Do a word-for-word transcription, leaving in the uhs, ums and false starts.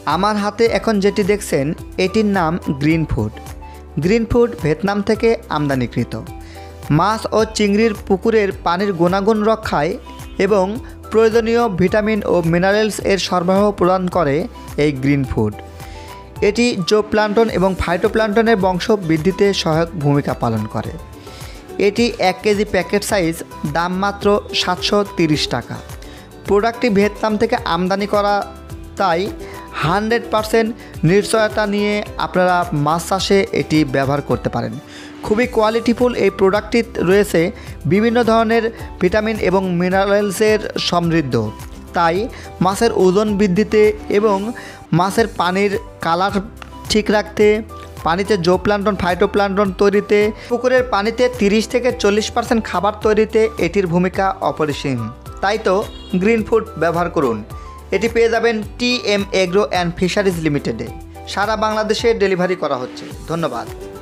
আমার হাতে এখন যেটি দেখছেন এটির নাম green food. Green food Vietnam থেকে আমদানিকৃত। মাছ ও চিংড়ির পুকুরের পানির গুণাগুণ রক্ষায় এবং প্রয়োজনীয় ভিটামিন ও মিনারেলস এর সরবরাহ প্রদান করে এই গ্রিন ফুড। এটি জুপ্লাঙ্কটন এবং ফাইটোপ্লাঙ্কটনের বংশ বৃদ্ধিতে সহায়ক ভূমিকা পালন করে। এটি এক কেজি প্যাকেট সাইজ, দাম মাত্র সাতশো তিরিশ টাকা। প্রোডাক্টটি ভিয়েতনাম থেকে আমদানি করা, তাই হান্ড্রেড পারসেন্ট নিশ্চয়তা নিয়ে আপনারা মাছ চাষে এটি ব্যবহার করতে পারেন। খুবই কোয়ালিটিফুল এই প্রোডাক্টটি রয়েছে বিভিন্ন ধরনের ভিটামিন এবং মিনারেলসের সমৃদ্ধ, তাই মাছের ওজন বৃদ্ধিতে এবং মাছের পানির কালার ঠিক রাখতে, পানিতে জুপ্লাঙ্কটন ফাইটোপ্লাঙ্কটন তৈরিতে, পুকুরের পানিতে তিরিশ থেকে চল্লিশ পার্সেন্ট খাবার তৈরিতে এটির ভূমিকা অপরিসীম। তাই তো গ্রিন ফুড ব্যবহার করুন। এটি পেয়ে যাবেন T M agro and fisheries লিমিটেডে। সারা বাংলাদেশে ডেলিভারি করা হচ্ছে। ধন্যবাদ।